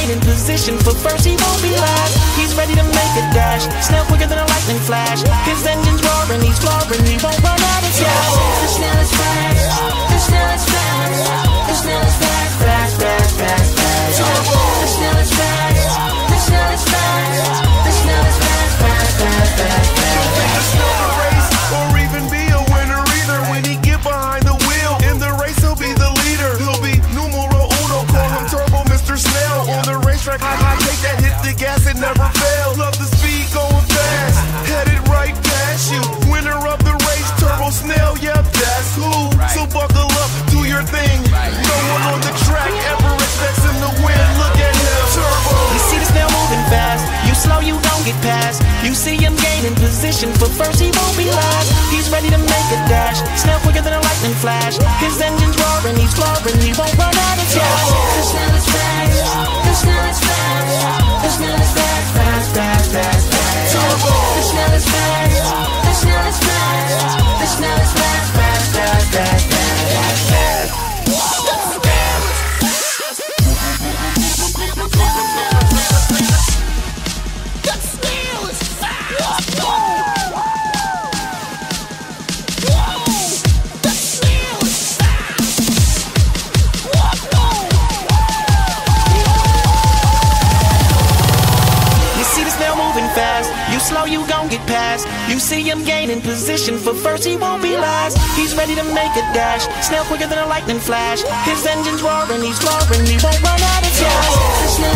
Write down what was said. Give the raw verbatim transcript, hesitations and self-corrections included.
gaining position, for first he won't be last. He's ready to make a dash, Snail quicker than a lightning flash. His engine's roaring, he's flooring, he won't run out of gas. The Snail is fast, the Snail is fast, the Snail is fast, fast, fast, fast, fast. The Snail is fast, the Snail is fast, the Snail is fast, fast, fast, fast, fast. The race, or even be a winner either. When he get behind the wheel in the race, he'll be the leader. He'll be numero uno, call him Turbo Mister Snail. On the racetrack, I, I take that, hit the gas and never fail. Love the speed going fast, headed right past you. Winner of the race, Turbo Snail, yep, that's who. So buckle up, do your thing. No one on the track ever expects him to win. Look at him, Turbo. You see the Snail moving fast, you slow, you don't get past. You see him gaining position, for first he won't be last. He's ready to make a dash, Snail quicker than a lightning flash. His engine's roaring, he's flooring, he won't run out of gas. The Snail is fast, the Snail is fast, the Snail is fast, fast, fast, fast, fast. The Snail is fast, the Snail is fast, the Snail is fast, fast, fast, fast, fast, fast. You slow, you gon' get past. You see him gaining position, for first he won't be last. He's ready to make a dash, Snail quicker than a lightning flash. His engine's roaring, he's flooring, he won't run out of gas.